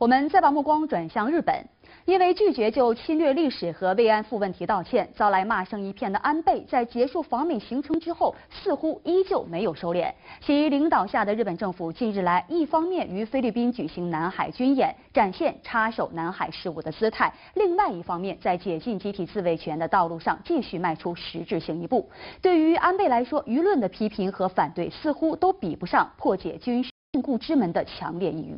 我们再把目光转向日本，因为拒绝就侵略历史和慰安妇问题道歉，遭来骂声一片的安倍，在结束访美行程之后，似乎依旧没有收敛。其领导下的日本政府近日来，一方面与菲律宾举行南海军演，展现插手南海事务的姿态；另外一方面，在解禁集体自卫权的道路上继续迈出实质性一步。对于安倍来说，舆论的批评和反对似乎都比不上破解军事禁锢之门的强烈意欲。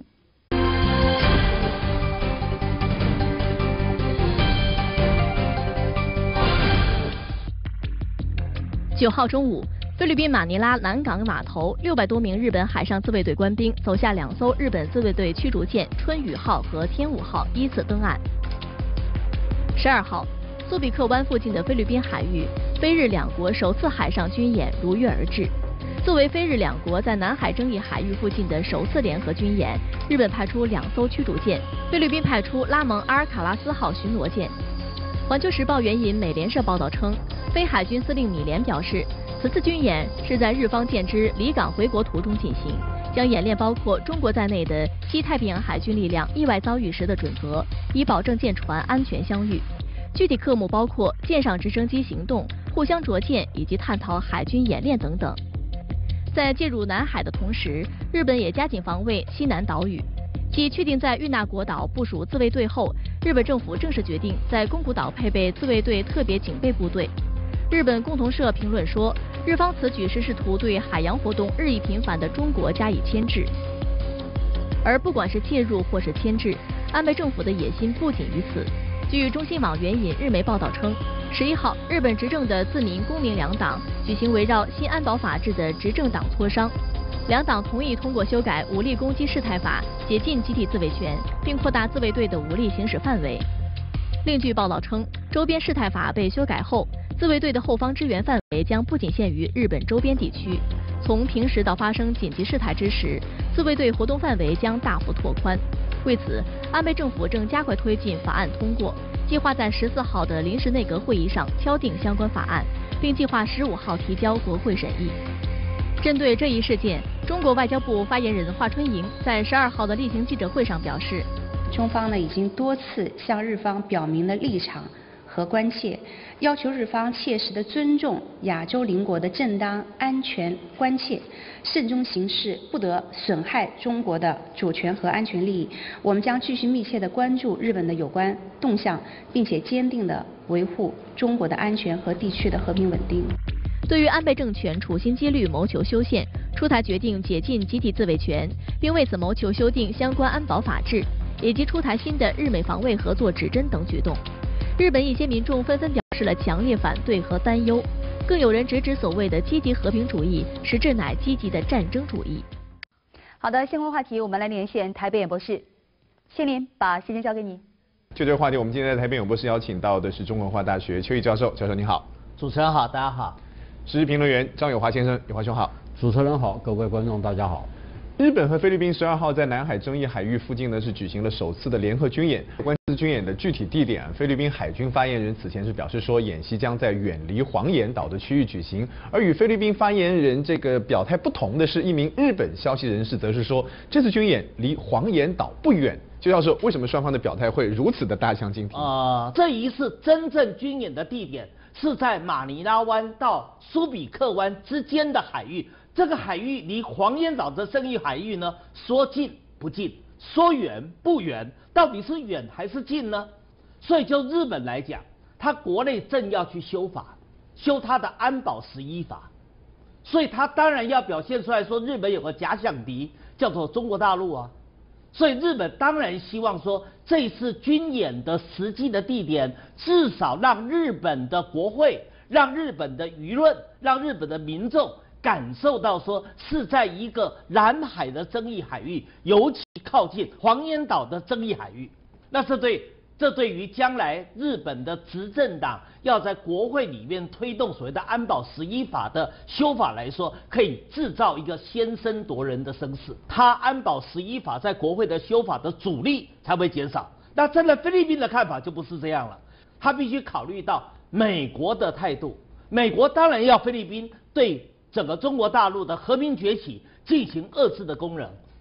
9号中午，菲律宾马尼拉南港码头600多名日本海上自卫队官兵走下2艘日本自卫队驱逐舰春雨号和天武号，依次登岸。12号，苏比克湾附近的菲律宾海域，菲日两国首次海上军演如约而至。作为菲日两国在南海争议海域附近的首次联合军演，日本派出2艘驱逐舰，菲律宾派出拉蒙阿尔卡拉斯号巡逻舰。环球时报援引美联社报道称，菲海军司令米连表示，此次军演是在日方舰只离港回国途中进行，将演练包括中国在内的西太平洋海军力量意外遭遇时的准则，以保证舰船安全相遇。具体科目包括舰上直升机行动、互相着舰以及探讨海军演练等等。在介入南海的同时，日本也加紧防卫西南岛屿。继确定在玉那国岛部署自卫队后，日本政府正式决定在宫古岛配备自卫队特别警备部队。日本共同社评论说，日方此举是试图对海洋活动日益频繁的中国加以牵制。而不管是介入或是牵制，安倍政府的野心不仅于此。据中新网援引日媒报道称，11号，日本执政的自民公民两党举行围绕新安保法制的执政党磋商。两党同意通过修改武力攻击事态法，解禁集体自卫权，并扩大自卫队的武力行使范围。另据报道称，周边事态法被修改后，自卫队的后方支援范围将不仅限于日本周边地区，从平时到发生紧急事态之时，自卫队活动范围将大幅拓宽。为此，安倍政府正加快推进法案通过，计划在14号的临时内阁会议上敲定相关法案，并计划15号提交国会审议。针对这一事件，中国外交部发言人华春莹在12号的例行记者会上表示， 中方呢已经多次向日方表明了立场和关切，要求日方切实的尊重亚洲邻国的正当安全关切，慎终行事，不得损害中国的主权和安全利益。我们将继续密切的关注日本的有关动向，并且坚定的维护中国的安全和地区的和平稳定。 对于安倍政权处心积虑谋求修宪，出台决定解禁集体自卫权，并为此谋求修订相关安保法制，以及出台新的日美防卫合作指针等举动，日本一些民众纷纷表示了强烈反对和担忧，更有人直指所谓的积极和平主义，实质乃积极的战争主义。 好的，相关话题我们来连线台北演播室，谢林，把时间交给你。 就这个话题，我们今天在台北演播室邀请到的是中文化大学邱毅教授，教授你好。 主持人好，大家好。 时事评论员张友华先生，友华兄好。 主持人好，各位观众大家好。 日本和菲律宾12号在南海争议海域附近呢是举行了首次的联合军演。有关这次军演的具体地点，菲律宾海军发言人此前是表示说，演习将在远离黄岩岛的区域举行。而与菲律宾发言人这个表态不同的是，一名日本消息人士则是说，这次军演离黄岩岛不远。邱教授，为什么双方的表态会如此的大相径庭？ 这一次真正军演的地点是在马尼拉湾到苏比克湾之间的海域。这个海域离黄岩岛的争议海域呢，说近不近，说远不远，到底是远还是近呢？所以就日本来讲，他国内正要去修法，修他的安保11法，所以他当然要表现出来说，日本有个假想敌叫做中国大陆啊。所以日本当然希望说，这次军演的实际的地点，至少让日本的国会、让日本的舆论、让日本的民众感受到说，是在一个南海的争议海域，尤其靠近黄岩岛的争议海域。那这对于将来日本的执政党要在国会里面推动所谓的安保11法的修法来说，可以制造一个先声夺人的声势，他安保11法在国会的修法的阻力才会减少。那站在菲律宾的看法就不是这样了，他必须考虑到美国的态度，美国当然要菲律宾对整个中国大陆的和平崛起进行遏制的功能，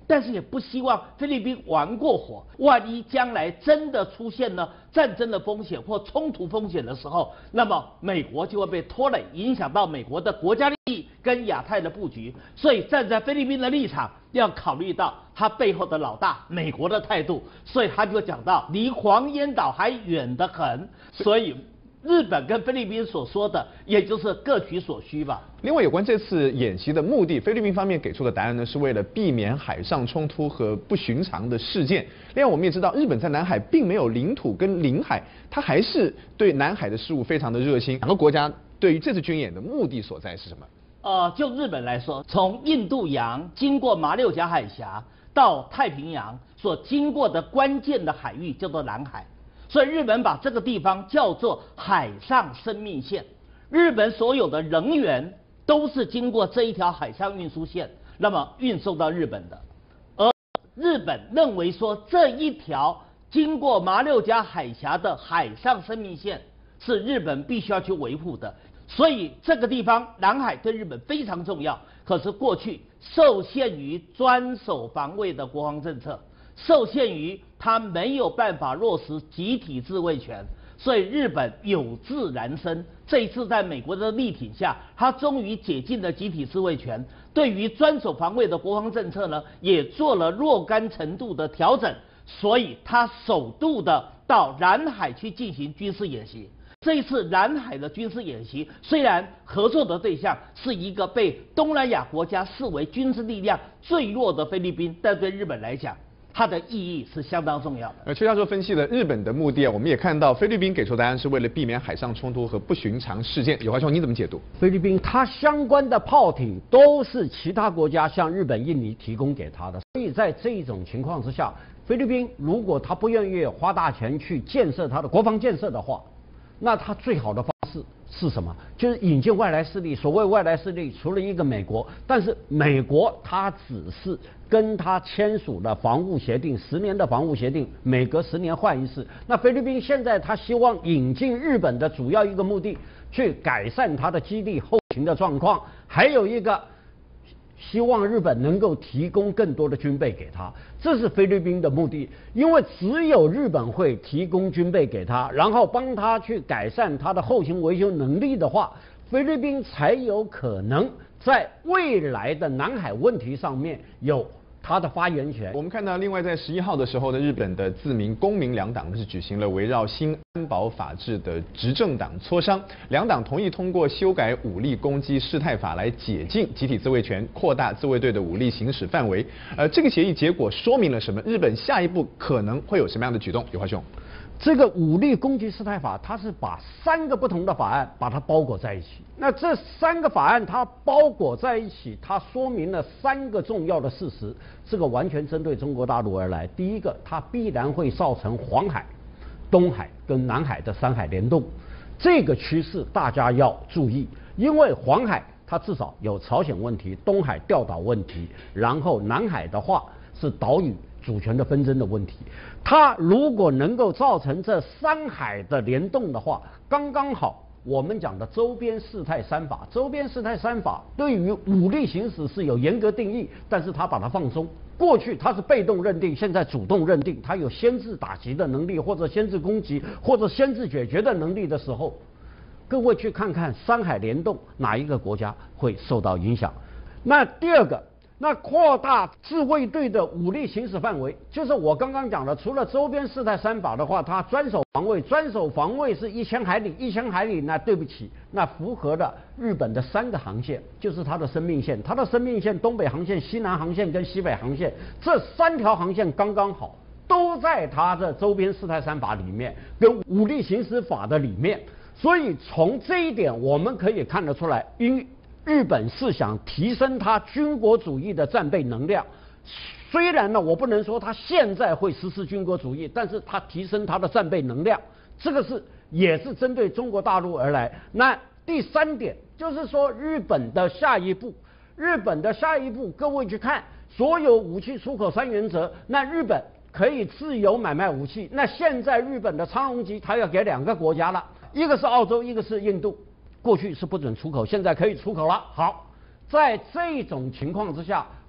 但是也不希望菲律宾玩过火，万一将来真的出现了战争的风险或冲突风险的时候，那么美国就会被拖累，影响到美国的国家利益跟亚太的布局。所以站在菲律宾的立场，要考虑到他背后的老大美国的态度，所以他就讲到离黄岩岛还远得很，所以日本跟菲律宾所说的，也就是各取所需吧。 另外，有关这次演习的目的，菲律宾方面给出的答案呢，是为了避免海上冲突和不寻常的事件。另外，我们也知道，日本在南海并没有领土跟领海，它还是对南海的事务非常的热心。两个国家对于这次军演的目的所在是什么？ 就日本来说，从印度洋经过马六甲海峡到太平洋所经过的关键的海域叫做南海。所以日本把这个地方叫做海上生命线，日本所有的人员都是经过这一条海上运输线，那么运送到日本的。而日本认为说这一条经过马六甲海峡的海上生命线是日本必须要去维护的，所以这个地方南海对日本非常重要。可是过去受限于专守防卫的国防政策，受限于他没有办法落实集体自卫权，所以日本有志燃生。这一次在美国的力挺下，他终于解禁了集体自卫权，对于专守防卫的国防政策呢，也做了若干程度的调整，所以他首度的到南海去进行军事演习。这一次南海的军事演习，虽然合作的对象是一个被东南亚国家视为军事力量最弱的菲律宾，但对日本来讲，它的意义是相当重要的。 邱教授分析了日本的目的，我们也看到菲律宾给出答案是为了避免海上冲突和不寻常事件。有华兄，你怎么解读？ 菲律宾它相关的炮艇都是其他国家向日本、印尼提供给它的，所以在这种情况之下，菲律宾如果他不愿意花大钱去建设它的国防建设的话，那他最好的方式是什么？就是引进外来势力。所谓外来势力，除了一个美国，但是美国它只是跟他签署了防务协定，10年的防务协定，每隔10年换一次。那菲律宾现在他希望引进日本的主要一个目的，去改善它的基地后勤的状况，还有一个希望日本能够提供更多的军备给他，这是菲律宾的目的。因为只有日本会提供军备给他，然后帮他去改善他的后勤维修能力的话，菲律宾才有可能在未来的南海问题上面有他的发言权。 我们看到，另外在11号的时候呢，日本的自民、公民两党是举行了围绕新安保法制的执政党磋商，两党同意通过修改武力攻击事态法来解禁集体自卫权，扩大自卫队的武力行使范围。这个协议结果说明了什么？日本下一步可能会有什么样的举动？有华兄。 这个武力攻击事态法，它是把3个不同的法案把它包裹在一起。那这3个法案它包裹在一起，它说明了3个重要的事实。这个完全针对中国大陆而来。第一个，它必然会造成黄海、东海跟南海的3海联动，这个趋势大家要注意。因为黄海它至少有朝鲜问题，东海钓岛问题，然后南海的话是岛屿主权的纷争的问题。它如果能够造成这3海的联动的话，刚刚好我们讲的周边事态3法。周边事态3法对于武力行使是有严格定义，但是它把它放松。过去它是被动认定，现在主动认定，它有先制打击的能力，或者先制攻击，或者先制解决的能力的时候，各位去看看3海联动哪一个国家会受到影响。那第二个，那扩大自卫队的武力行使范围，就是我刚刚讲的，除了周边事态3法的话，它专守防卫，专守防卫是1000海里，1000海里，那对不起，那符合了日本的3个航线，就是它的生命线，它的生命线东北航线、西南航线跟西北航线，这3条航线刚刚好，都在它的周边事态3法里面，跟武力行使法的里面。所以从这一点我们可以看得出来，日本是想提升它军国主义的战备能量。虽然呢，我不能说它现在会实施军国主义，但是它提升它的战备能量，这个也是针对中国大陆而来。那第3点就是说，日本的下一步，各位去看所有武器出口3原则，那日本可以自由买卖武器。那现在日本的昌隆级，它要给2个国家了，一个是澳洲，一个是印度。过去是不准出口，现在可以出口了。好，在这种情况之下，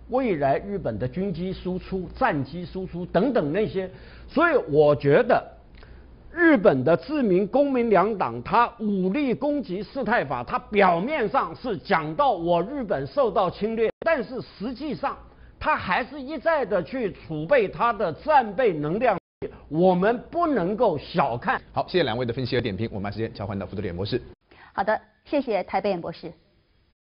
未来日本的军机输出、战机输出等等那些，所以我觉得日本的自民公民两党，他武力攻击事态法，他表面上是讲到我日本受到侵略，但是实际上他还是一再的去储备他的战备能量，我们不能够小看。 好，谢谢两位的分析和点评，我们把时间交换到傅德脸博士。 好的，谢谢台北演博士。